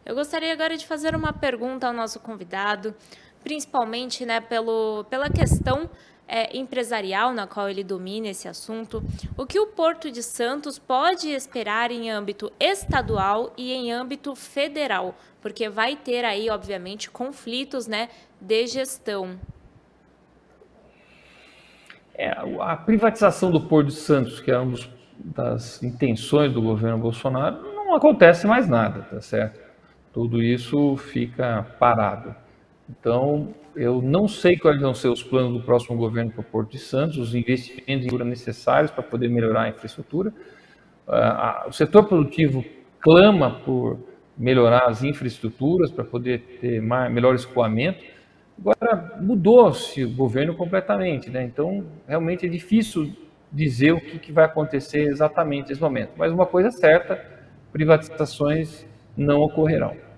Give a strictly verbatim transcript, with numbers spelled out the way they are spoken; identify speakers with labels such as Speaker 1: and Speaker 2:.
Speaker 1: Eu gostaria agora de fazer uma pergunta ao nosso convidado, principalmente, né, pelo, pela questão é, empresarial na qual ele domina esse assunto. O que o Porto de Santos pode esperar em âmbito estadual e em âmbito federal? Porque vai ter aí, obviamente, conflitos, né, de gestão.
Speaker 2: É, a privatização do Porto de Santos, que é uma das intenções do governo Bolsonaro, não acontece mais nada, tá certo? Tudo isso fica parado. Então, eu não sei quais vão ser os planos do próximo governo para o Porto de Santos, os investimentos em infraestrutura necessários para poder melhorar a infraestrutura. O setor produtivo clama por melhorar as infraestruturas para poder ter mais, melhor escoamento. Agora, mudou-se o governo completamente, né? Então, realmente é difícil dizer o que, que vai acontecer exatamente nesse momento. Mas uma coisa é certa, privatizações não ocorrerão.